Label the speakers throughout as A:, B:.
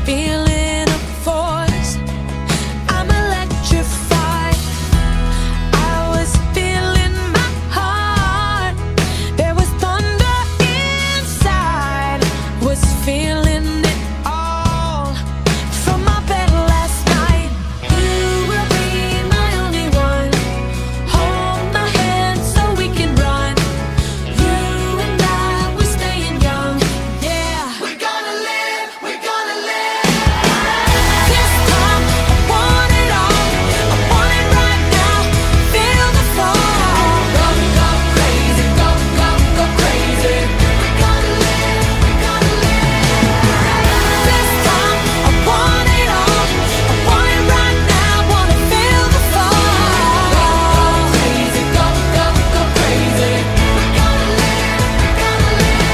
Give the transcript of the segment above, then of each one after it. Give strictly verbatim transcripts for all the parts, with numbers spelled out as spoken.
A: feeling a force. I'm electrified. I was feeling my heart. There was thunder inside. Was feeling it all from my bed last night. You will be my only one. Hold my hand so we can run. You and I, we're staying young. Yeah, we're gonna live, we're gonna live. This time I want it all. I want it right now. Feel the fall. Go, go crazy, go, go, go crazy. We're gonna live, we're gonna live. This time I want it all. I want it right now. Wanna feel the fall. Go, go crazy, go, go, go crazy. We're gonna live, we're gonna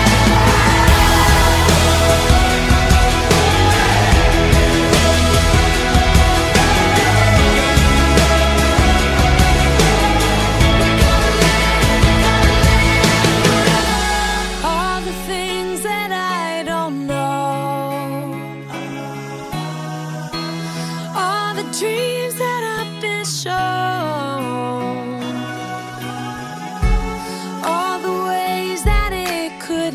A: all the things that I don't know, all the dreams that I've been shown, all the ways that it could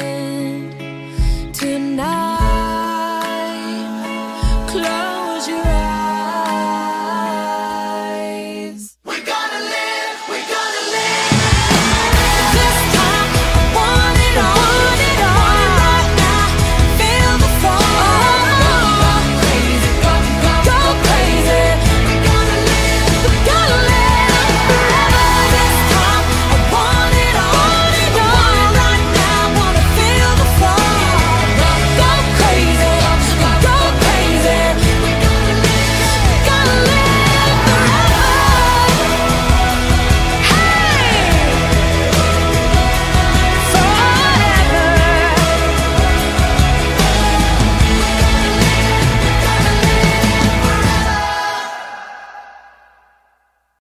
A: end tonight. Close your